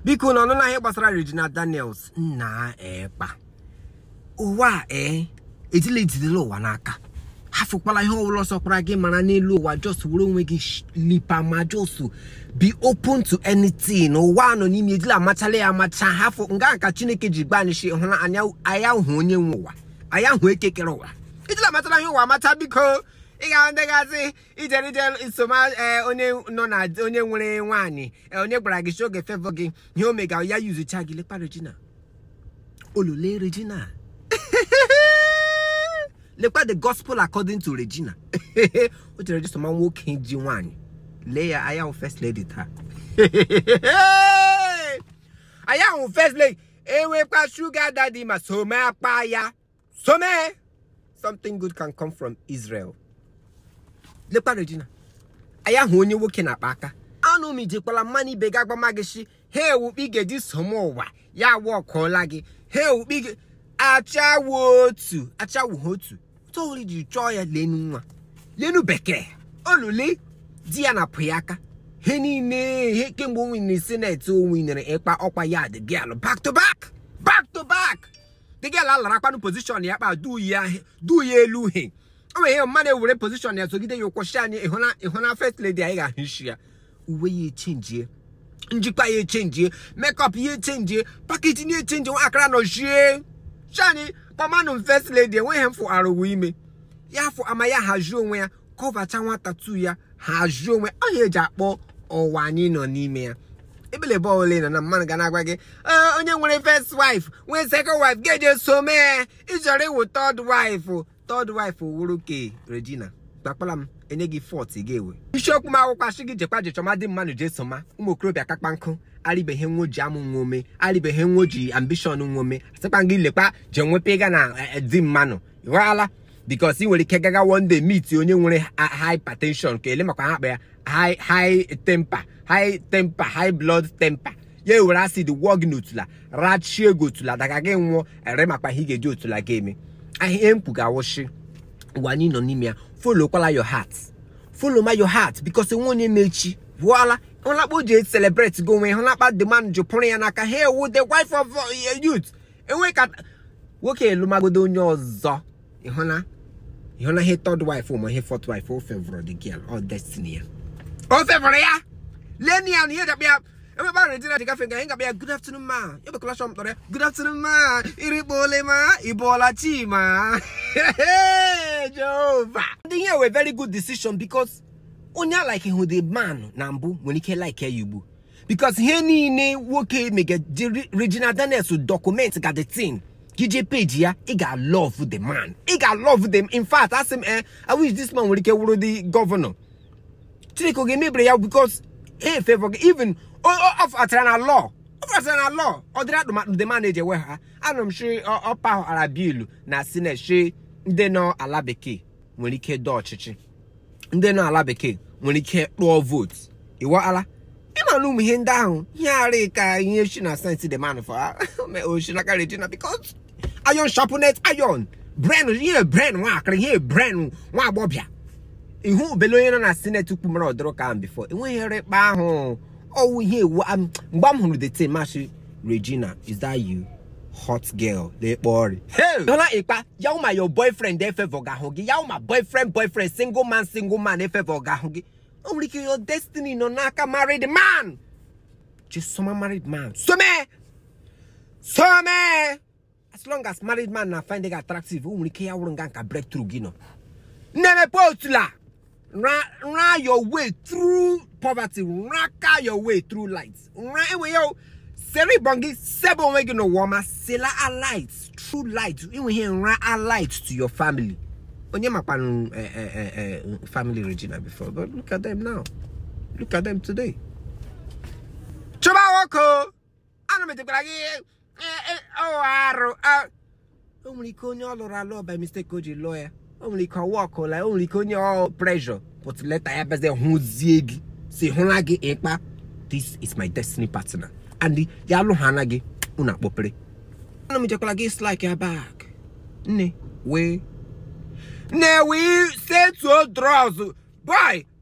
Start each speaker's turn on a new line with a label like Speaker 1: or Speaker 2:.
Speaker 1: Biko no na he gbasara Reginal Daniels na epa. Uwa ejile ụwa n'aka. Hafukpala ihe ọwụlọ sọkwara gị mana n'elu ụwa just wuru onwe gị lipa ma just be open to anything. Ụwa nọ n'ime ejile amachale ya amacha hafu nga ka Chineke ji gba n'ishi hụna anya hụ onye nwe ụwa. Anya hụ ekekere ụwa. Ejile amachara ihe ụwa amacha biko. Iga ndagazi ijeri isoma onye no na onye nwere nwanyị onye gbara gị shoge favor gị ihe omega ya use cha gị lekpa Reginal. Olule Reginal. Lekwa the gospel according to Reginal. O jere just man nwoke ji nwanyị. Le ya aya first lady ta. Aya first lady ewe pa sugar daddy ma some pa ya. Some something good can come from Israel. Lekpa Reginal. Aya hu onye nwoke na akpa. Anu mi jekwala mani bega gbamagishi. He wukpi geji somo wa. Ya wokola gị. He wukpi achawo otu. Toli ji chọ ya lenu nwa. Lenu bekee. Olule di ya na puyaka. He niile he kemgbe onwe ni senate onwe nere ekpa ọkwa ya the girl back to back. The girl alara kwanu position ya kpa du ya elu he. Owe he man ewere position ya sogide yo kwọshi anyị ihona first lady anyị ga-ahịshi ya. Uwe ya change. Njikwa ya change. Makeup ya change. Packaging ya change. Wa akara no shie. Shani Pamanu first lady when him for aro ime. Ya for amaya haju onwe ya cover cha nwa tattoo ya haju onwe ohe ji akpọ ọwani no n'ime ya. Ebele bo ole na man ga na agwa gị onye nwere first wife when second wife geje so me ijore wo third wife wuru ke Reginal gbakpala m enye gị fort gewe isiokwu ma akwụkwọ ashị gị jekwa jechọma dị mmanụ je soma ụmụ okorobịa kakpa nkụ alibehe nwoji amụ nwome alibehe nwoji ambition nwome asịkwa gị lekpa je nwepega na dị mmanụ iwala because i nwere ike gaga one day meet onye nwere hypertension ka ele makwa ha akpa ya high blood temper ye were acid wog n'otula rachie gotula daga gị nwụọ ere makwa hi geji otula game ahịa mkpu ga-awụshi wani no n'ime ya follow kwala your heart your heart because onye mechi voila on la je celebrate go when on la the man jo pon ya naka hey with the wife of youth enwe ka woke lumagodo onye ọzọ ihona he third wife or he fourth wife or favor the girl or destiny o favor ya lenian here that be everybody Reginal the cafe ga be good afternoon ma you be clash on good afternoon ma iribole ma ibola chi ma Jehovah. The here were very good decision because onya like who the man nambu when he like you because he ni woke make Reginal Daniels to document got the thing. GJ page here, he got love with the man. He got love with them. In fact, ask him, I wish this man would get the governor. Chiko give me prayer because hey favor even of Atana law. Or the manager where her. And I'm sure Opa Arabilu na Sine she they know Alabeke when he care Dutch. They know Alabeke when he care no votes. You ala? Emma him down. Yareka, you should not send the man for her. Me ocean like Reginal because iron sharpness iron. Brand here, brand work, here, brand one bobia. In who below na Senate to Kumaro Drokan before. And when he read by home. Oh, here, bam who the same mashi Reginal. Is that you? Hot girl, they boy. Hey, don't like Yauma, your boyfriend, they favor Gahogi. Yauma, boyfriend, single man, they favor Gahogi. Only your destiny, no naka married man. Just some married man. So me. As long as married man na find they attractive, only care I breakthrough, you know. Never potula. Run your way through poverty. Raka your way through lights. Run away yo. Seri bongi sebo wege no woma sela a lights, true light. You hear run a light to your family. Onye makpan family Reginal before, but look at them now. Look at them today. Choba wako. Ano me te bragi. Only konyo lora by mistake koji lawyer. Only can walk like only konyo pressure. But let I have the hunziegi. Say honagi ekpa. This is my destiny partner. And the yalo hanage una bopre. No me chokola gi like your back. Ne we say to draws. Boy,